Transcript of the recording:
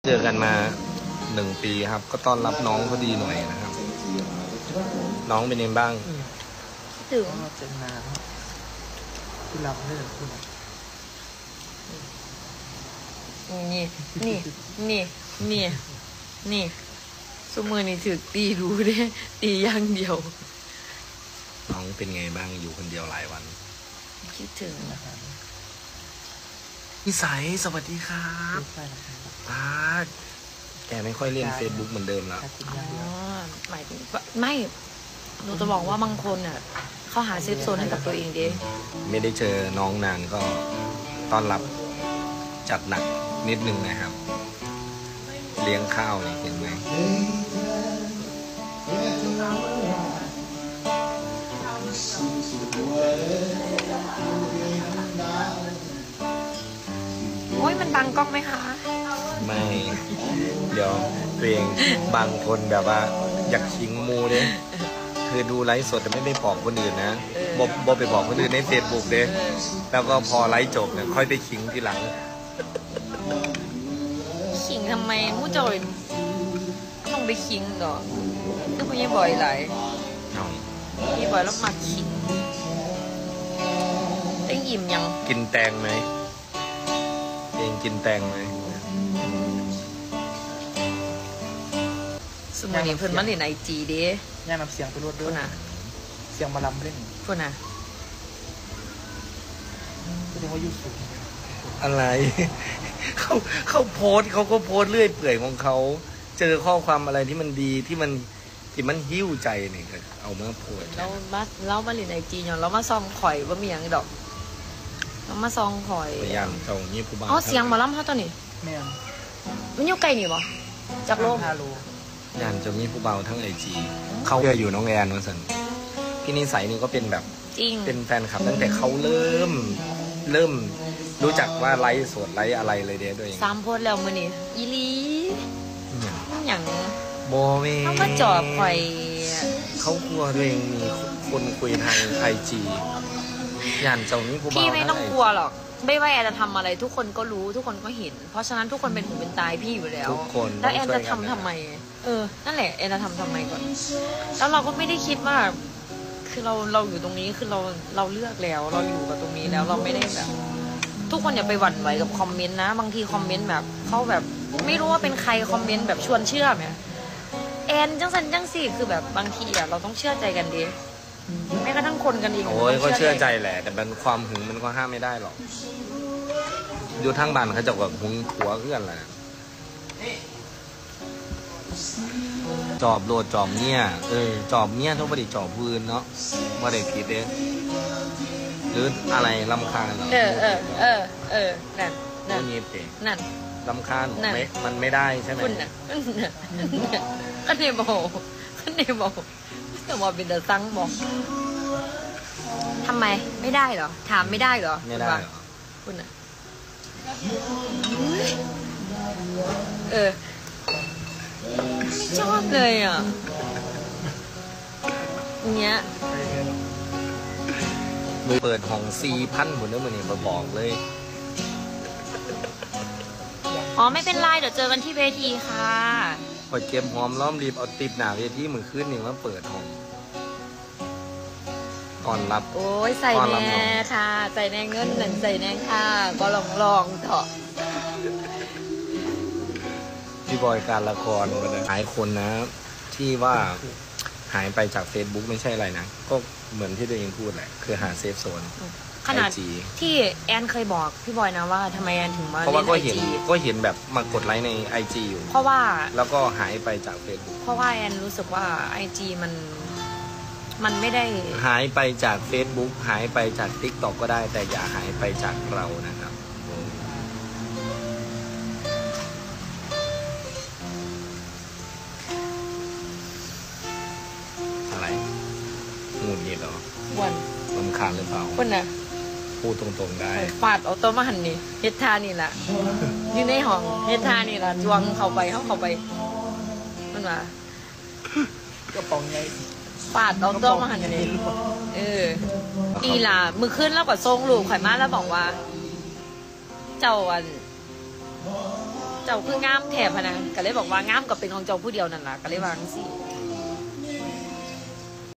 เจอกันมา1 ปีครับก็ต้อนรับน้องเขาดีหน่อยนะครับน้องเป็นยังบ้างถึงเจอนาที่รับเรื่องคุณนี่สมือนี่ถือตีรู้เด้ตีอย่างเดียวน้องเป็นไงบ้างอยู่คนเดียวหลายวันคิดถึงนะคะนิสัยสวัสดีครับป้าแกไม่ค่อยเล่น Facebook เหมือนเดิมแล้วหมายถึงไม่หนูจะบอกว่าบางคนอ่ะเขาหาเซฟโซนให้กับตัวเองดิไม่ได้เจอน้องนานก็ต้อนรับจัดหนักนิดนึงนะครับเลี้ยงข้าวนี่เห็นไหมโอ้ยมันบังกล้องไหมคะไม่เดี๋ยวตัวเองบางคนแบบว่าอยากขิงมูเลยคือดูไลฟ์สดแต่ไม่ได้บอกคนอื่นนะบอกไปบอกคนอื่นใน Facebook เด้แล้วก็พอไลฟ์จบเนี่ยค่อยไปขิงทีหลังขิงทำไมมู้จอยต้องไปขิงเหรอก็ไม่บ่อยหลายมีบ่อยแล้วมาขิงเอ็งอิ่มยังกินแตงไหมเองกินแตงไหมสมัยนี้เพิ่นมาเล่นIGเด้ย่านำเสียงไปรวดด้วยนะเสียงมาลำเล่นพุ่นน่ะแสดงว่ายุสูงอะไรเขาโพสเขาก็โพสเรื่อยเปื่อยของเขาเจอข้อความอะไรที่มันดีที่มันหิ้วใจนี่ก็เอามาโพสเรามาเล่นIGเนาะเรามาซองข่อยบ่มีหยังดอกเรามาซองข่อยพยายามเจ้านี่ผู้บ้าเสียงหมอลำเฮาตัวนี้แม่นมันอยู่ไกลนี่บ่จากโลก 5 โลยันจะมีผู้เบาทั้งIGเขาเชื่ออยู่น้องแอนว่าสันพี่นิสัยนี่ก็เป็นแบบเป็นแฟนคลับตั้งแต่เขาเริ่มรู้จักว่าไลฟ์สดไลฟ์อะไรเลยเด้ด้วย 3 โพสแล้วมื้อนี้อีหลีหยังโบเมเขามาจอบข่อยเขากลัวตัวเองมีคนคุยทางIGยันเจ้านี้ผู้เบาพี่ไม่ต้องกลัวหรอกไม่ว่าแอนจะทำอะไรทุกคนก็รู้ทุกคนก็เห็นเพราะฉะนั้นทุกคนเป็นหูเป็นตาพี่อยู่แล้วแล้วแอนจะทำไมนั่นแหละแอนจะทำไมก่อนแล้วเราก็ไม่ได้คิดว่าคือเราอยู่ตรงนี้คือเราเลือกแล้วเราอยู่กับตรงนี้แล้วเราไม่ได้แบบทุกคนอย่าไปหวั่นไหวกับคอมเมนต์นะบางทีคอมเมนต์แบบเขาแบบไม่รู้ว่าเป็นใครคอมเมนต์แบบชวนเชื่อไหมแอนจังสันจังสี่คือแบบบางทีอะเราต้องเชื่อใจกันดีแม้กระทั่งคนกันเองโอ้ยก็เชื่อใจแหละแต่มันความหึงมันก็ห้ามไม่ได้หรอกอยู่ทางบ้านเขาจะแบบหึงผัวเพื่อนแหละจอบโลดจอบเนี่ยจอบเนี่ยทุกประเดี๋ยวจอบพื้นเนาะว่าเด็กผิดเด้หรืออะไรลำคาญเหรอนั่นนี่เตะนั่นลำคาญมันไม่ได้ใช่ไหมคุณน่ะก็เนโบแต่ว่าเป็นแต่ซังบอกทำไมไม่ได้เหรอถามไม่ได้เหรอไม่ได้คุณน่ะไม่ชอบเลยอ่ะเนี้ยเปิดห้อง4,000คนเด้อมื้อนี้มาบอกเลยอ๋อไม่เป็นไรเดี๋ยวเจอกันที่เวทีค่ะพอเก็บหอมล้อมรีบเอาติดหน้าเวทีมื้อคืนนี่มาเปิดห้องก่อนรับโอ้ยใส่แน่ค่ะใส่แน่เงินหนึ่งใส่แน่ค่ะก็ลองเถอะพี่บอยการละครหลายคนนะที่ว่าหายไปจาก Facebook ไม่ใช่อะไรนะก็เหมือนที่ตัวเองพูดแหละคือหาเซฟโซนขนาดที่แอนเคยบอกพี่บอยนะว่าทำไมแอนถึงมาเพราะว่าก็เห็นแบบมากดไลค์ใน IG อยู่เพราะว่าแล้วก็หายไปจาก Facebook เพราะว่าแอนรู้สึกว่า IG มันไม่ได้หายไปจาก Facebook หายไปจาก TikTok ก็ได้แต่อย่าหายไปจากเรานะครับอะไรงูนี่เหรอวันรำคาญหรือเปล่าคนน่ะพูดตรงๆได้ฟาดเอาตัวมาหันนี่เฮ็ดท่านี่แหละอยู่ในห้องเฮ็ดท่านี่แหละจวงเข้าไปมันว่าก็ปองไงฟาดเอาตัวมาหันนี่ดีล่ะมือขึ้นแล้วก็ทรงลูกข่อยมาแล้วบอกว่าเจ้าเจ้าคืองามแถบนะก็เลยบอกว่างามกับเป็นของเจ้าผู้เดียวนั่นล่ะก็เลยวาจั่งสิอื